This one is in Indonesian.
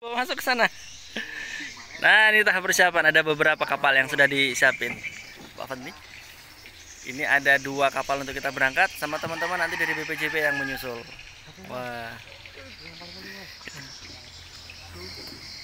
Masuk ke sana. Nah, ini tahap persiapan. Ada beberapa kapal yang sudah disiapin. Pak Fadli. Ini ada 2 kapal untuk kita berangkat sama teman-teman nanti dari BPJP yang menyusul. Wah.